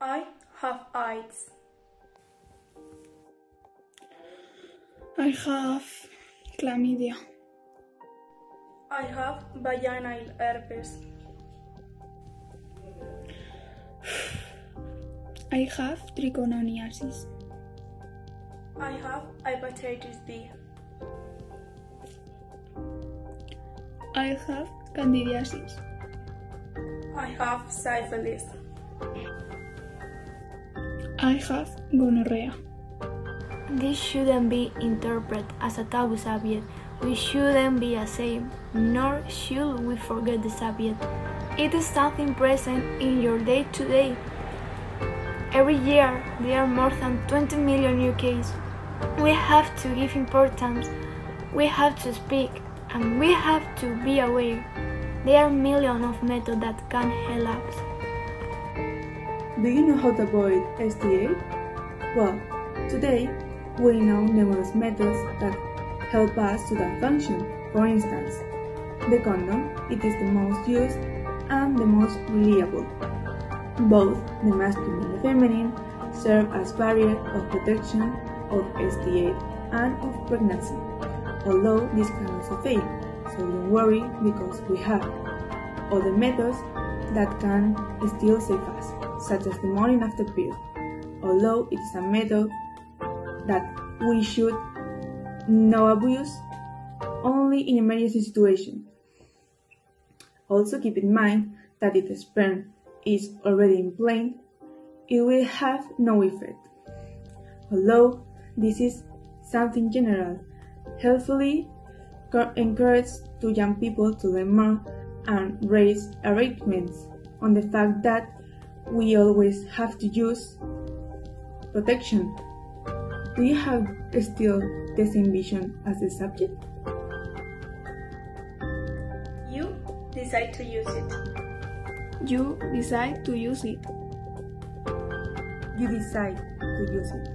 I have AIDS. I have chlamydia. I have vaginal herpes. I have trichomoniasis. I have hepatitis B. I have candidiasis. I have syphilis. I have gonorrhea. This shouldn't be interpreted as a taboo subject. We shouldn't be ashamed, nor should we forget the subject. It is something present in your day-to-day. Every year, there are more than 20 million new cases. We have to give importance, we have to speak, and we have to be aware. There are millions of methods that can help us. Do you know how to avoid STI? Well, today we know numerous methods that help us to that function. For instance, the condom, it is the most used and the most reliable. Both the masculine and the feminine serve as barrier of protection of STI and of pregnancy, although this can also fail, so don't worry because we have other methods that can still save us, such as the morning after pill, although it is a method that we should not abuse only in emergency situations. Also keep in mind that if the sperm is already inflamed, it will have no effect. Although this is something general, helpfully encouraged to young people to learn more and raise awareness on the fact that we always have to use protection. Do you have still the same vision as the subject? You decide to use it. You decide to use it. You decide to use it.